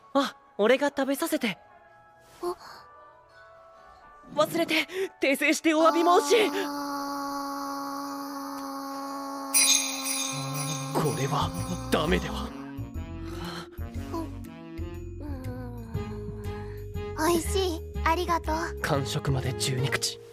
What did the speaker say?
あ、俺が食べさせて。忘れて訂正してお詫び申し。これはダメでは。 おいしい、ありがとう。 完食まで12口。